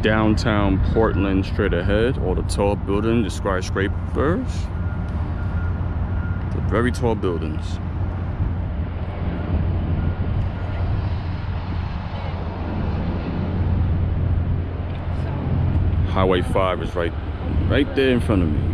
Downtown Portland straight ahead. All the tall buildings, the skyscrapers. The very tall buildings. Highway 5 is right there in front of me.